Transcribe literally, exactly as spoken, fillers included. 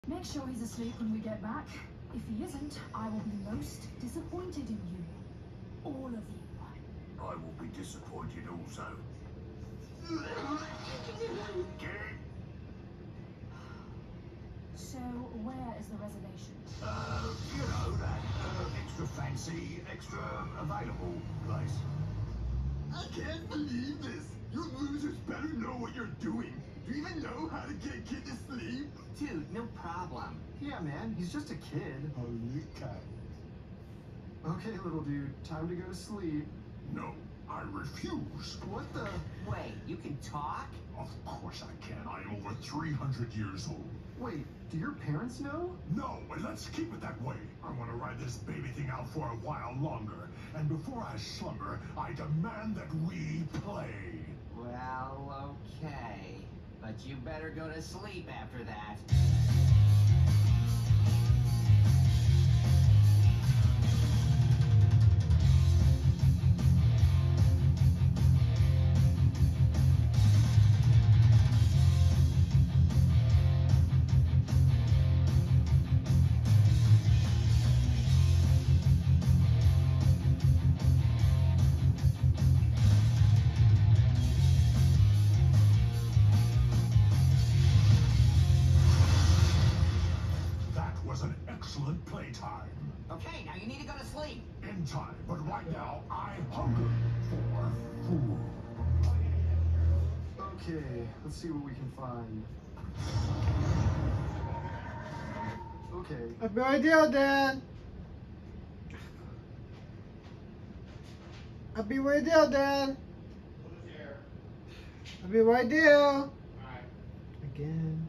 Make sure he's asleep when we get back. If he isn't, I will be most disappointed in you. All of you. I will be disappointed also. Get it? So, where is the reservation? Uh, you know, that uh, extra fancy, extra available place. I can't believe this. You losers better know what you're doing. Do you even know how to get a kid to sleep? Dude, no problem. Yeah, man, he's just a kid. Holy cow. Okay, little dude, time to go to sleep. No, I refuse. What the? Wait, you can talk? Of course I can. I am over three hundred years old. Wait, do your parents know? No, and let's keep it that way. I want to ride this baby thing out for a while longer. And before I slumber, I demand that we play. Well, okay. But you better go to sleep after that. Excellent playtime. Okay, now you need to go to sleep. In time, but right now I hunger for food. Okay, let's see what we can find. Okay. I'll be right there, Dan. I'll be right there, Dan. I'll be right there. Again.